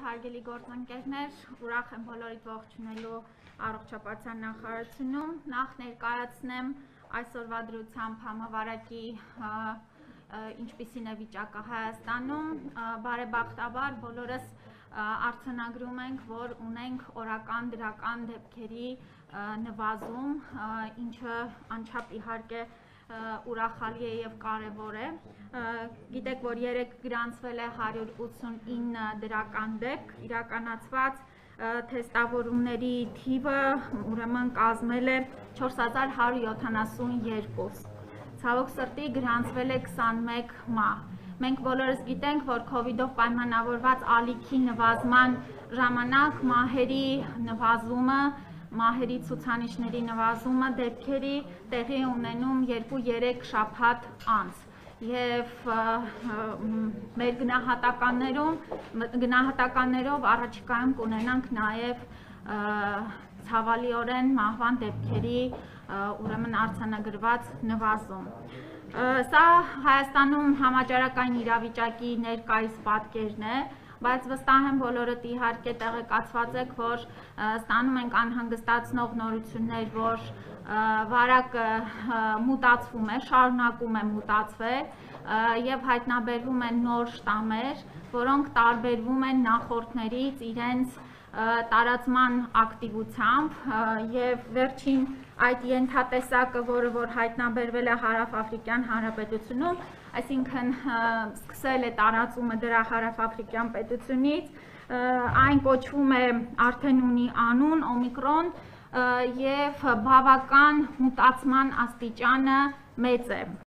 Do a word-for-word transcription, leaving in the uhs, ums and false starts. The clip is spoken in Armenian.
Հարգելի գործընկերներ, ուրախ եմ բոլորիդ ողջունելու առողջապահության նախարարությունում, նախ ներկայացնեմ այսօրվա դրությամբ համավարակի ինչպիսին է վիճակը Հայաստանում, բարեբախտաբար բոլորս արձանագրում ենք, որ ունենք օրական դրական դեպքերի նվազում, ինչը անչափ իհարկե ուրախալի է և կարևոր է։ Գիտեք, որ երեկ գրանցվել է հարյուր ութսունինը դրական դեպք, իրականացված թեստավորումների թիվը ուրեմն կազմել է չորս հազար հարյուր յոթանասունյոթ։ Ցավոք սրտի գրանցվել է քսանմեկ մահ։ Մենք բոլորս գիտենք, որ քովիդով պայմանավորված ալիքի նվազման ժամանակ մահերի նվազումը Մահերի ցուցանիշների նվազումը դեպքերի տեղի ունենում երկու-երեք շաբաթ անց և մեր գնահատականներով առաջիկայում կունենանք նաև ցավալիորեն մահվան դեպքերի ուրեմն արձանագրված նվազում։ Սա Հայաստանում համաճարակային իրավիճակի ներկայիս պատկերն է, բայց վստահ եմ բոլորդ իհարկե տեղեկացված եք, որ ստանում ենք անհանգստացնող նորություններ, որ վարակը մուտացվում է, շարունակում է մուտացվել և հայտնաբերվում են նոր շտամեր, որոնք տարբերվում են նախորդներից իրենց տարածման ակտիվությամբ և վերջին այդ ենթատեսակը, որը որ հայտնաբերվել է Հարավաֆրիկյան Հանրապետությունում, այսինքն սկսել է տարածումը դրա Հարավաֆրիկյան պետությունից, այն կոչվում է արդեն ունի անուն օմիկրոն և բավական մուտացման աստիճանը մեծ է։